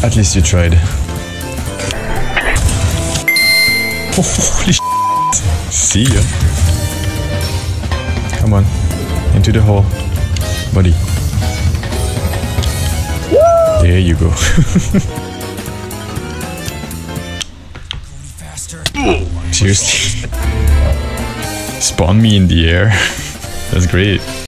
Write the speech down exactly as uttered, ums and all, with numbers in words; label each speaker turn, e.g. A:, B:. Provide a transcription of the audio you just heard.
A: At least you tried. Holy shit. See ya. Come on. Into the hole. Buddy. There you go. Seriously. Spawn me in the air. That's great.